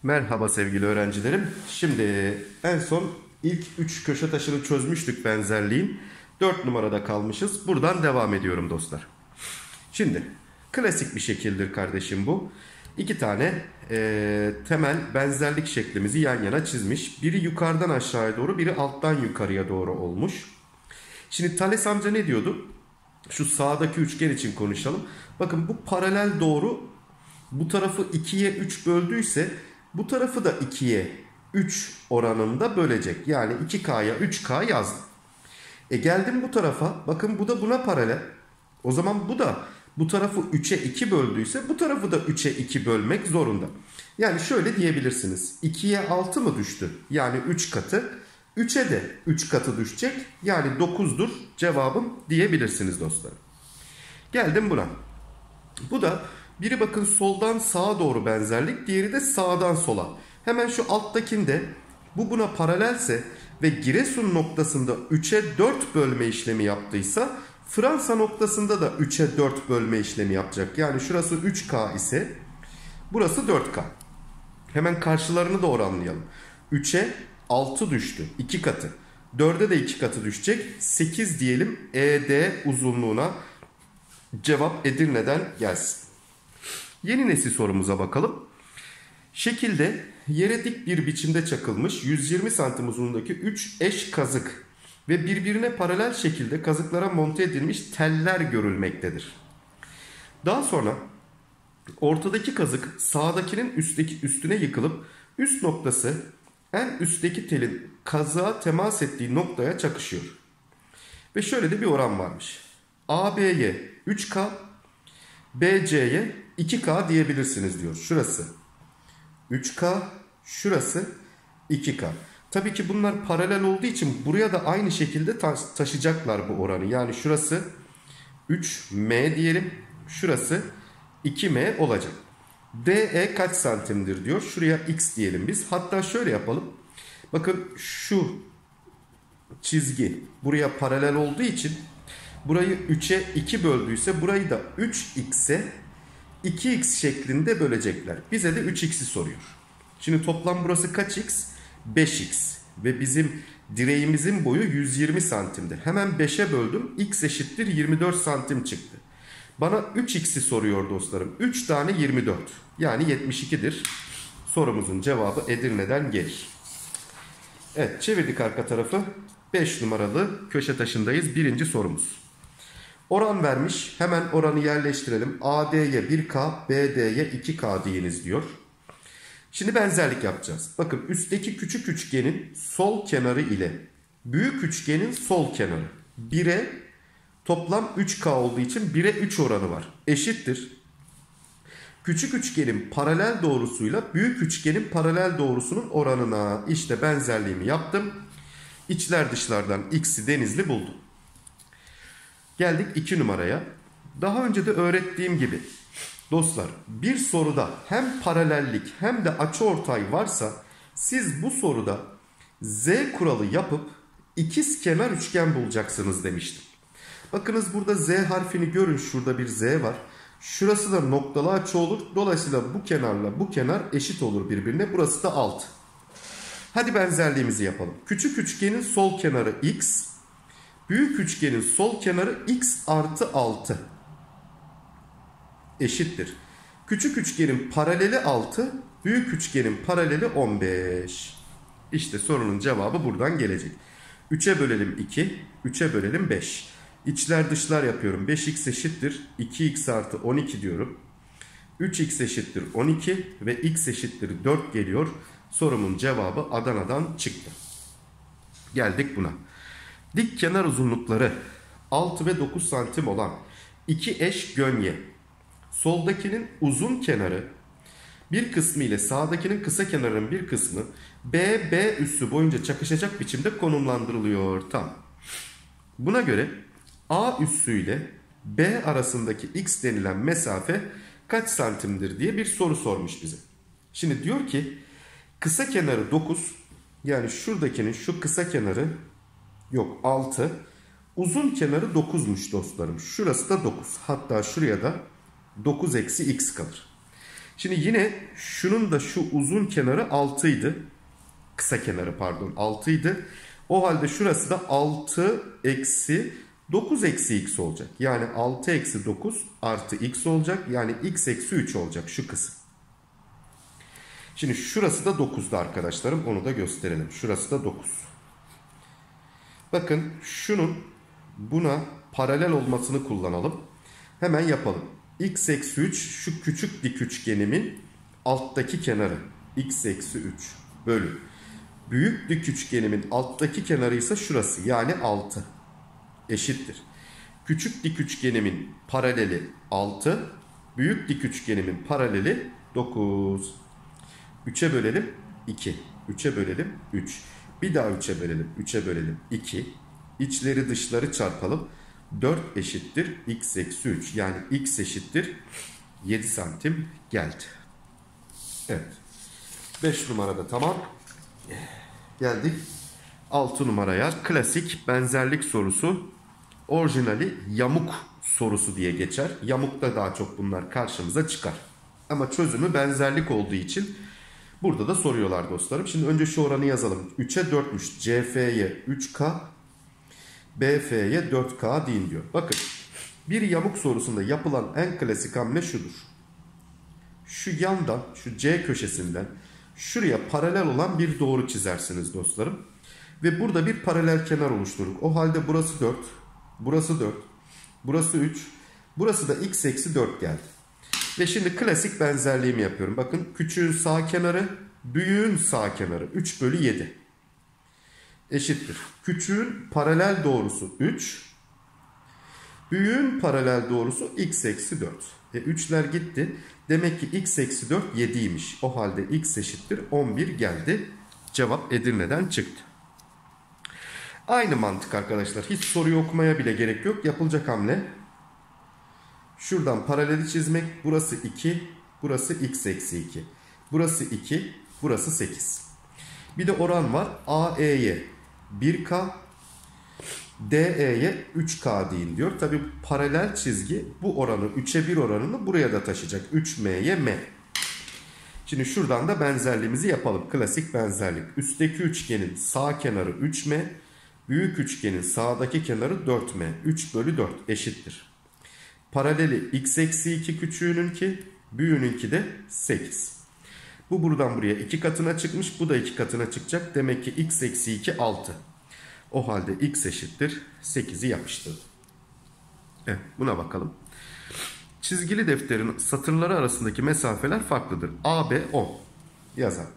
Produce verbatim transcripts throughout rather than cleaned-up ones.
Merhaba sevgili öğrencilerim. Şimdi en son ilk üç köşe taşını çözmüştük benzerliğin. dört numarada kalmışız. Buradan devam ediyorum dostlar. Şimdi klasik bir şekildir kardeşim bu. İki tane e, temel benzerlik şeklimizi yan yana çizmiş. Biri yukarıdan aşağıya doğru, biri alttan yukarıya doğru olmuş. Şimdi Thales amca ne diyordu? Şu sağdaki üçgen için konuşalım. Bakın bu paralel doğru bu tarafı ikiye üç böldüyse bu tarafı da ikiye üç oranında bölecek. Yani iki K'ya üç K yazdım. E geldim bu tarafa. Bakın bu da buna paralel. O zaman bu da bu tarafı üçe iki böldüyse bu tarafı da üçe iki bölmek zorunda. Yani şöyle diyebilirsiniz. ikiye altı mı düştü? Yani üç katı. üçe de üç katı düşecek. Yani dokuzdur cevabım diyebilirsiniz dostlarım. Geldim buna. Bu da biri bakın soldan sağa doğru benzerlik, diğeri de sağdan sola. Hemen şu alttakinde bu buna paralelse ve Giresun noktasında üçe dört bölme işlemi yaptıysa Fransa noktasında da üçe dört bölme işlemi yapacak. Yani şurası üç K ise burası dört K. Hemen karşılarını da oranlayalım. üçe altı düştü. iki katı. dörde de iki katı düşecek. sekiz diyelim E D uzunluğuna. Cevap Edirne'den gelsin. Yeni nesil sorumuza bakalım. Şekilde yere dik bir biçimde çakılmış yüz yirmi santim uzunluğundaki üç eş kazık ve birbirine paralel şekilde kazıklara monte edilmiş teller görülmektedir. Daha sonra ortadaki kazık sağdakinin üstteki, üstüne yıkılıp üst noktası en üstteki telin kazığa temas ettiği noktaya çakışıyor. Ve şöyle de bir oran varmış. A B'ye üç K, B C'ye iki K diyebilirsiniz diyor. Şurası üç K, şurası iki K. Tabii ki bunlar paralel olduğu için buraya da aynı şekilde ta taşıyacaklar bu oranı. Yani şurası üç M diyelim, şurası iki M olacak. D E kaç santimdir diyor. Şuraya X diyelim biz. Hatta şöyle yapalım. Bakın şu çizgi buraya paralel olduğu için burayı üçe iki böldüyse burayı da üç X'e iki X şeklinde bölecekler. Bize de üç X'i soruyor. Şimdi toplam burası kaç X? beş X. Ve bizim direğimizin boyu yüz yirmi santimdi. Hemen beşe böldüm. X eşittir yirmi dört santim çıktı. Bana üç X'i soruyor dostlarım. üç tane yirmi dört. Yani yetmiş ikidir. Sorumuzun cevabı Edirne'den gelir. Evet, çevirdik arka tarafı. beş numaralı köşe taşındayız. Birinci sorumuz. Oran vermiş. Hemen oranı yerleştirelim. A D'ye bir K, B D'ye iki K diyiniz diyor. Şimdi benzerlik yapacağız. Bakın üstteki küçük üçgenin sol kenarı ile büyük üçgenin sol kenarı bire toplam üç K olduğu için bire üç oranı var. Eşittir. Küçük üçgenin paralel doğrusuyla büyük üçgenin paralel doğrusunun oranına. İşte benzerliğimi yaptım. İçler dışlardan X'i Denizli buldum. Geldik iki numaraya. Daha önce de öğrettiğim gibi dostlar bir soruda hem paralellik hem de açıortay varsa siz bu soruda Z kuralı yapıp ikizkenar üçgen bulacaksınız demiştim. Bakınız burada Z harfini görün, şurada bir Z var. Şurası da noktalı açı olur. Dolayısıyla bu kenarla bu kenar eşit olur birbirine. Burası da altı. Hadi benzerliğimizi yapalım. Küçük üçgenin sol kenarı X. Büyük üçgenin sol kenarı X artı altı. Eşittir. Küçük üçgenin paraleli altı. Büyük üçgenin paraleli on beş. İşte sorunun cevabı buradan gelecek. üçe bölelim iki. üçe bölelim beş. İçler dışlar yapıyorum. beş X eşittir. iki X artı on iki diyorum. üç X eşittir on iki ve X eşittir dört geliyor. Sorumun cevabı Adana'dan çıktı. Geldik buna. Dik kenar uzunlukları altı ve dokuz santim olan iki eş gönye. Soldakinin uzun kenarı bir kısmı ile sağdakinin kısa kenarının bir kısmı B, B üssü boyunca çakışacak biçimde konumlandırılıyor. Tam. Buna göre A üssü ile B arasındaki X denilen mesafe kaç santimdir diye bir soru sormuş bize. Şimdi diyor ki kısa kenarı dokuz, yani şuradakinin şu kısa kenarı yok altı, uzun kenarı dokuzmuş dostlarım. Şurası da dokuz. Hatta şuraya da dokuz eksi X kalır. Şimdi yine şunun da şu uzun kenarı altı idi. Kısa kenarı pardon altı idi. O halde şurası da altı eksi dokuz eksi x olacak. Yani altı eksi dokuz artı x olacak. Yani x eksi üç olacak şu kısım. Şimdi şurası da dokuzdu arkadaşlarım. Onu da gösterelim. Şurası da dokuz. Bakın şunun buna paralel olmasını kullanalım. Hemen yapalım. X eksi üç şu küçük dik üçgenimin alttaki kenarı. X eksi üç bölü. Büyük dik üçgenimin alttaki kenarı ise şurası. Yani altı. Eşittir. Küçük dik üçgenimin paraleli altı. Büyük dik üçgenimin paraleli dokuz. üçe bölelim iki. üçe bölelim üç. Bir daha üçe bölelim. üçe bölelim iki. İçleri dışları çarpalım. dört eşittir x eksi üç. Yani x eşittir yedi santim geldi. Evet. beş numarada tamam. Geldik altı numaraya. Klasik benzerlik sorusu. Orijinali yamuk sorusu diye geçer. Yamukta daha çok bunlar karşımıza çıkar. Ama çözümü benzerlik olduğu için burada da soruyorlar dostlarım. Şimdi önce şu oranı yazalım. üçe dörtmüş. C F'ye üç K, B F'ye dört K deyin diyor. Bakın bir yamuk sorusunda yapılan en klasik hamle şudur. Şu yandan, şu C köşesinden şuraya paralel olan bir doğru çizersiniz dostlarım. Ve burada bir paralel kenar oluşturur. O halde burası dört, burası dört, burası üç, burası da x eksi dört geldi. Ve şimdi klasik benzerliğimi yapıyorum. Bakın küçüğün sağ kenarı, büyüğün sağ kenarı üç bölü yedi. Eşittir. Küçüğün paralel doğrusu üç. Büyüğün paralel doğrusu x eksi dört. E üçler gitti. Demek ki x eksi dört yediymiş. O halde x eşittir on bir geldi. Cevap Edirne'den çıktı. Aynı mantık arkadaşlar. Hiç soruyu okumaya bile gerek yok. Yapılacak hamle. Şuradan paraleli çizmek. Burası iki. Burası x eksi iki. Burası iki. Burası sekiz. Bir de oran var. A E'ye bir K, D E'ye üç K deyin diyor. Tabi paralel çizgi bu oranı üçe bir oranını buraya da taşıyacak. üç M'ye M. Şimdi şuradan da benzerliğimizi yapalım. Klasik benzerlik. Üstteki üçgenin sağ kenarı üç M. Büyük üçgenin sağdaki kenarı dört M. üç bölü dört eşittir. Paraleli x eksi iki küçüğününki, büyüğününki de sekiz. Bu buradan buraya iki katına çıkmış. Bu da iki katına çıkacak. Demek ki x eksi iki altı. O halde x eşittir sekizi yapıştırdım. Evet, buna bakalım. Çizgili defterin satırları arasındaki mesafeler farklıdır. A B on yazalım.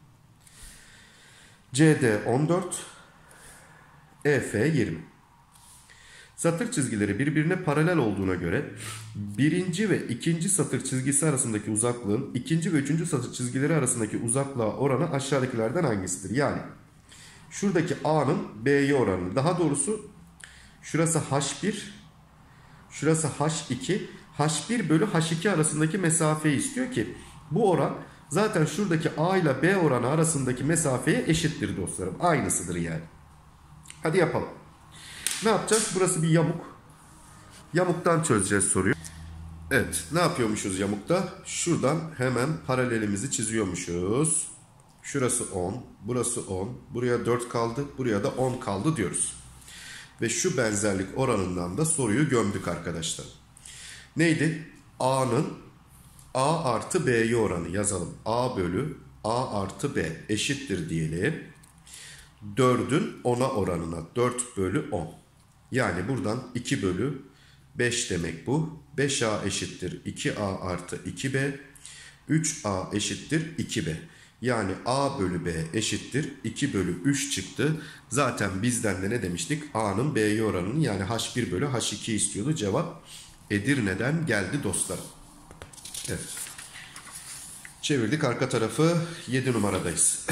C D on dört, E F yirmi. Satır çizgileri birbirine paralel olduğuna göre birinci ve ikinci satır çizgisi arasındaki uzaklığın ikinci ve üçüncü satır çizgileri arasındaki uzaklığa oranı aşağıdakilerden hangisidir? Yani şuradaki A'nın B'ye oranı. Daha doğrusu şurası H bir, şurası H iki. H bir bölü H iki arasındaki mesafeyi istiyor ki bu oran zaten şuradaki A ile B oranı arasındaki mesafeye eşittir dostlarım. Aynısıdır yani. Hadi yapalım. Ne yapacağız? Burası bir yamuk. Yamuktan çözeceğiz soruyu. Evet, ne yapıyormuşuz yamukta? Şuradan hemen paralelimizi çiziyormuşuz. Şurası on, burası on, buraya dört kaldı, buraya da on kaldı diyoruz. Ve şu benzerlik oranından da soruyu gömdük arkadaşlar. Neydi? A'nın A artı B'ye oranı yazalım. A bölü A artı B eşittir diyelim. dördün ona oranına. dört bölü on. Yani buradan iki bölü beş demek bu. beş A eşittir iki A artı iki B. üç A eşittir iki B. Yani A bölü B eşittir iki bölü üç çıktı. Zaten bizden de ne demiştik? A'nın B'ye oranını yani H bir bölü H iki istiyordu. Cevap Edirne'den geldi dostlarım. Evet. Çevirdik arka tarafı. yedi numaradayız.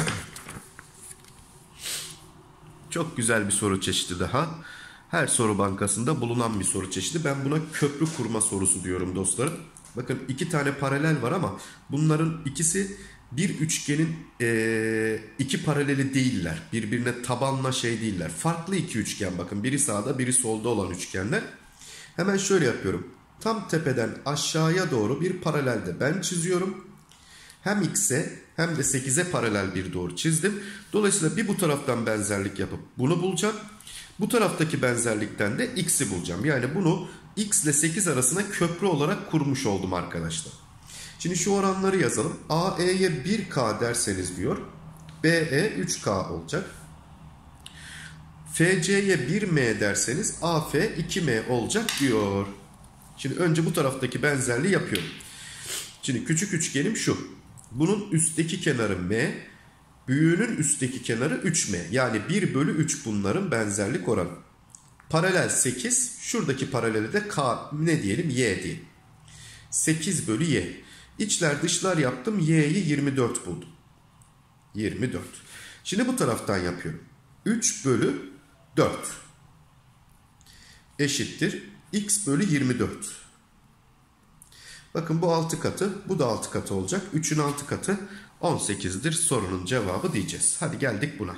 Çok güzel bir soru çeşidi daha. Her soru bankasında bulunan bir soru çeşidi. Ben buna köprü kurma sorusu diyorum dostlarım. Bakın iki tane paralel var ama bunların ikisi bir üçgenin e, iki paraleli değiller. Birbirine tabanla şey değiller. Farklı iki üçgen bakın. Biri sağda biri solda olan üçgenler. Hemen şöyle yapıyorum. tam tepeden aşağıya doğru bir paralelde ben çiziyorum. Hem x'e hem de sekize paralel bir doğru çizdim. Dolayısıyla bir bu taraftan benzerlik yapıp bunu bulacağım. Bu taraftaki benzerlikten de x'i bulacağım. Yani bunu x ile sekiz arasına köprü olarak kurmuş oldum arkadaşlar. Şimdi şu oranları yazalım. A E'ye bir K derseniz diyor. B E üç K olacak. F C'ye bir M derseniz A F iki M olacak diyor. Şimdi önce bu taraftaki benzerliği yapıyorum. Şimdi küçük üçgenim şu. Bunun üstteki kenarı M. Büyüğünün üstteki kenarı üç M. Yani bir bölü üç bunların benzerlik oranı. Paralel sekiz. Şuradaki paraleli de K ne diyelim? Y diyelim. sekiz bölü Y. İçler dışlar yaptım. Y'yi yirmi dört buldum. yirmi dört. Şimdi bu taraftan yapıyorum. üç bölü dört eşittir x bölü yirmi dört. Bakın bu altı katı, bu da altı katı olacak. üçün altı katı on sekizdir sorunun cevabı diyeceğiz. Hadi geldik buna.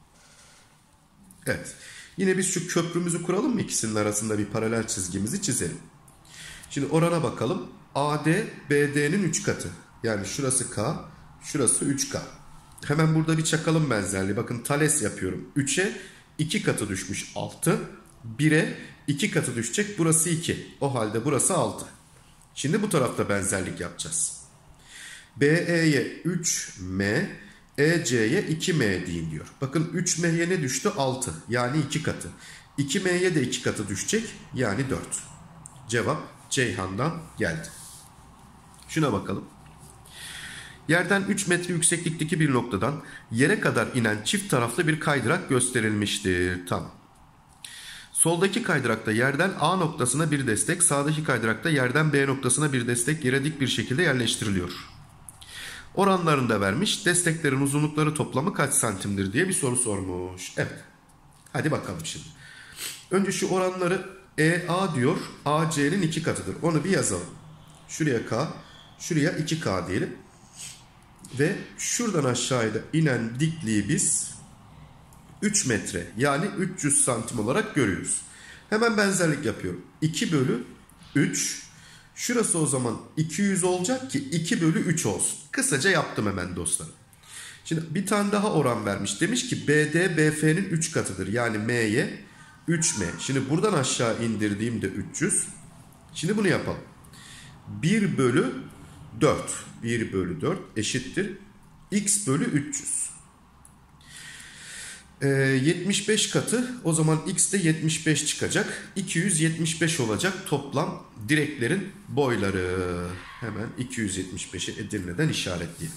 Evet. Yine biz şu köprümüzü kuralım mı? İkisinin arasında bir paralel çizgimizi çizelim. Şimdi orana bakalım. A D B D'nin üç katı. Yani şurası K, şurası üç K. Hemen burada bir çakalım benzerliği. Bakın Thales yapıyorum. üçe iki katı düşmüş altı. bire iki katı düşecek. Burası iki. O halde burası altı. Şimdi bu tarafta benzerlik yapacağız. B E'ye üç M, E C'ye iki M deyin diyor. Bakın üç M'ye ne düştü? altı. Yani iki katı. iki M'ye de iki katı düşecek. Yani dört. Cevap Ceyhan'dan geldi. Şuna bakalım. Yerden üç metre yükseklikteki bir noktadan yere kadar inen çift taraflı bir kaydırak gösterilmiştir. Tamam. Soldaki kaydırakta yerden A noktasına bir destek, sağdaki kaydırakta yerden B noktasına bir destek yere dik bir şekilde yerleştiriliyor. Oranlarını da vermiş. Desteklerin uzunlukları toplamı kaç santimdir diye bir soru sormuş. Evet. Hadi bakalım şimdi. Önce şu oranları E A diyor. A C'nin iki katıdır. Onu bir yazalım. Şuraya K, şuraya iki K diyelim. Ve şuradan aşağıya inen dikliği biz üç metre yani üç yüz santim olarak görüyoruz. Hemen benzerlik yapıyorum. iki bölü üç. Şurası o zaman iki yüz olacak ki iki bölü üç olsun. Kısaca yaptım hemen dostlarım. Şimdi bir tane daha oran vermiş. Demiş ki B D B F'nin üç katıdır. Yani M'ye üç M. Şimdi buradan aşağı indirdiğimde üç yüz. Şimdi bunu yapalım. bir bölü dört. bir bölü dört eşittir x bölü üç yüz. Ee, yetmiş beş katı, o zaman x de yetmiş beş çıkacak. iki yüz yetmiş beş olacak toplam direklerin boyları. Hemen iki yüz yetmiş beşi Edirne'den işaretleyelim.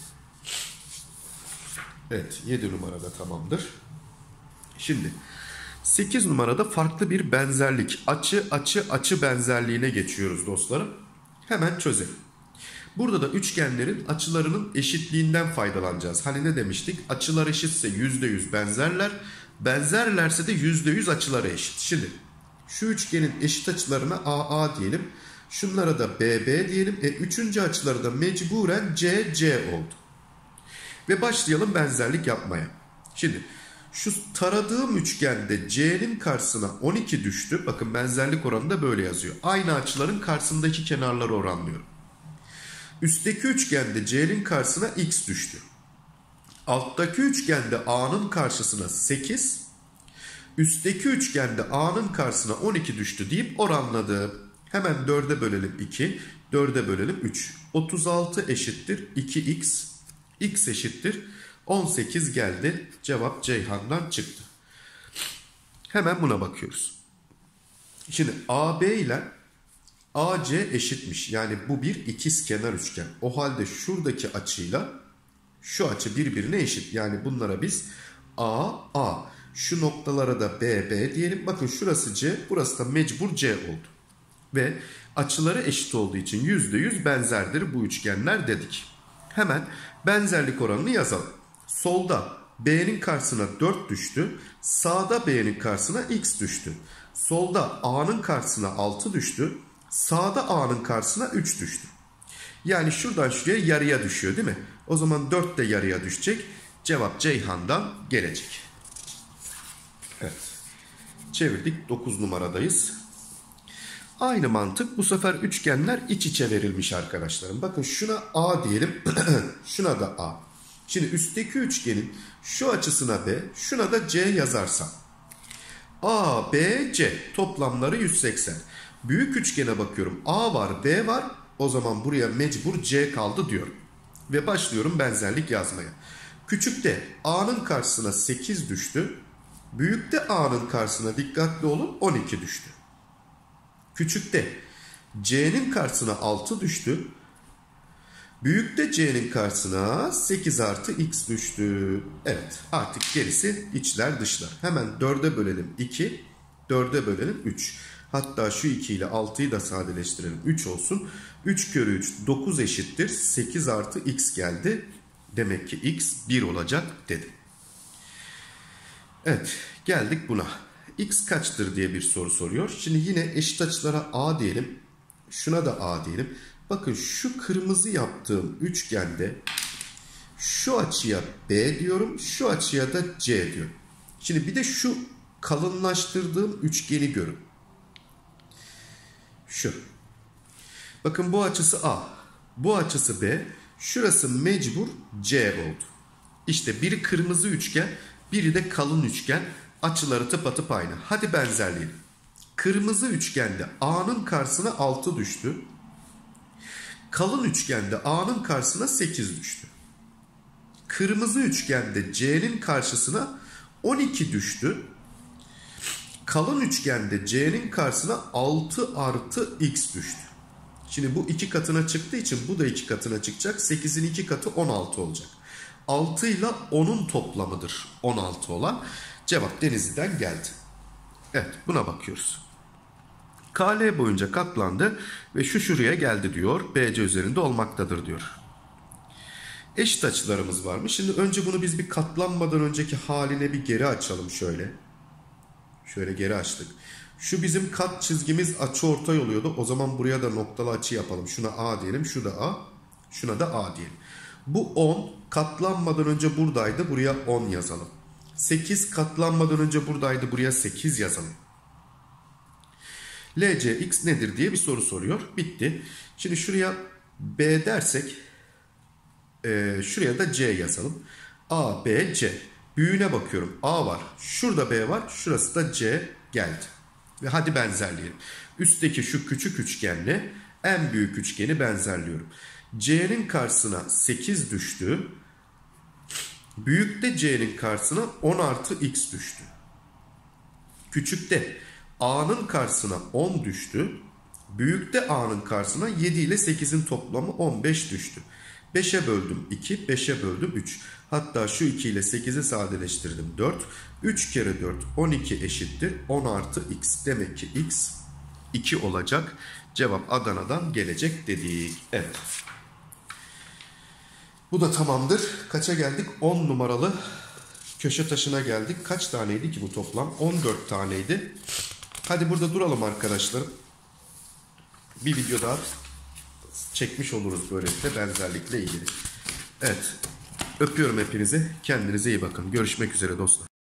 Evet, yedi numarada tamamdır. Şimdi sekiz numarada farklı bir benzerlik. Açı açı açı benzerliğine geçiyoruz dostlarım. Hemen çözelim. Burada da üçgenlerin açılarının eşitliğinden faydalanacağız. Hani ne demiştik? Açılar eşitse yüzde yüz benzerler. Benzerlerse de yüzde yüz açıları eşit. Şimdi şu üçgenin eşit açılarına A A diyelim. Şunlara da B B diyelim. E, üçüncü açıları da mecburen C C oldu. Ve başlayalım benzerlik yapmaya. Şimdi şu taradığım üçgende C'nin karşısına on iki düştü. Bakın benzerlik oranı da böyle yazıyor. Aynı açıların karşısındaki kenarları oranlıyorum. Üstteki üçgende C'nin karşısına x düştü. Alttaki üçgende A'nın karşısına sekiz. Üstteki üçgende A'nın karşısına on iki düştü deyip oranladım. Hemen dörde bölelim iki. dörde bölelim üç. otuz altı eşittir iki x. X eşittir on sekiz geldi. Cevap Ceyhan'dan çıktı. Hemen buna bakıyoruz. Şimdi A B ile A C eşitmiş. Yani bu bir ikizkenar üçgen. O halde şuradaki açıyla şu açı birbirine eşit. Yani bunlara biz A A. Şu noktalara da B B diyelim. Bakın şurası C, burası da mecbur C oldu. Ve açıları eşit olduğu için yüzde yüz benzerdir bu üçgenler dedik. Hemen benzerlik oranını yazalım. Solda B'nin karşısına dört düştü. Sağda B'nin karşısına X düştü. Solda A'nın karşısına altı düştü. Sağda A'nın karşısına üç düştü. Yani şuradan şuraya yarıya düşüyor değil mi? O zaman dört de yarıya düşecek. Cevap Ceyhan'dan gelecek. Evet. Çevirdik. dokuz numaradayız. Aynı mantık, bu sefer üçgenler iç içe verilmiş arkadaşlarım. Bakın şuna A diyelim, şuna da A. Şimdi üstteki üçgenin şu açısına B, şuna da C yazarsam. A, B, C toplamları yüz seksen. Büyük üçgene bakıyorum. A var, B var. O zaman buraya mecbur C kaldı diyorum. Ve başlıyorum benzerlik yazmaya. Küçükte A'nın karşısına sekiz düştü. Büyükte A'nın karşısına, dikkatli olun, on iki düştü. Küçükte C'nin karşısına altı düştü. Büyükte C'nin karşısına sekiz artı X düştü. Evet, artık gerisi içler dışlar. Hemen dörde bölelim iki, dörde bölelim üç. Hatta şu iki ile altıyı da sadeleştirelim. üç olsun. üç kere üç dokuz eşittir. sekiz artı X geldi. Demek ki X bir olacak dedim. Evet, geldik buna. X kaçtır diye bir soru soruyor. Şimdi yine eşit açılara A diyelim. Şuna da A diyelim. Bakın şu kırmızı yaptığım üçgende şu açıya B diyorum, şu açıya da C diyorum. Şimdi bir de şu kalınlaştırdığım üçgeni görün. Şu. Bakın bu açısı A, bu açısı B, şurası mecbur C oldu. İşte biri kırmızı üçgen, biri de kalın üçgen. Açıları tıpatıp aynı. Hadi benzerleyelim. Kırmızı üçgende A'nın karşısına altı düştü. Kalın üçgende A'nın karşısına sekiz düştü. Kırmızı üçgende C'nin karşısına on iki düştü. Kalın üçgende C'nin karşısına altı artı X düştü. Şimdi bu iki katına çıktığı için bu da iki katına çıkacak. sekizin iki katı on altı olacak. altı ile onun toplamıdır on altı olan. Cevap Denizli'den geldi. Evet, buna bakıyoruz. K L boyunca katlandı ve şu şuraya geldi diyor. B C üzerinde olmaktadır diyor. Eşit açılarımız varmış. Şimdi önce bunu biz bir katlanmadan önceki haline bir geri açalım şöyle. Şöyle geri açtık. Şu bizim kat çizgimiz açıortay oluyordu. O zaman buraya da noktalı açı yapalım. Şuna A diyelim. Şu da A. Şuna da A diyelim. Bu on katlanmadan önce buradaydı. Buraya on yazalım. sekiz katlanmadan önce buradaydı. Buraya sekiz yazalım. L C X nedir diye bir soru soruyor. Bitti. Şimdi şuraya B dersek e, şuraya da C yazalım. A, B, C. Büyüğüne bakıyorum. A var. Şurada B var. Şurası da C geldi. Ve hadi benzerleyelim. Üstteki şu küçük üçgenle en büyük üçgeni benzerliyorum. C'nin karşısına sekiz düştü. Büyükte C'nin karşısına on artı X düştü. Küçükte A'nın karşısına on düştü. Büyükte A'nın karşısına yedi ile sekizin toplamı on beş düştü. beşe böldüm iki, beşe böldüm üç. Hatta şu iki ile sekizi sadeleştirdim dört. üç kere dört on iki eşittir on artı X. Demek ki X iki olacak. Cevap Adana'dan gelecek dedik. Evet. Bu da tamamdır. Kaça geldik? on numaralı köşe taşına geldik. Kaç taneydi ki bu toplam? on dört taneydi. Hadi burada duralım arkadaşlarım. Bir video daha çekmiş oluruz böylelikle benzerlikle ilgili. Evet. Öpüyorum hepinizi. Kendinize iyi bakın. Görüşmek üzere dostlar.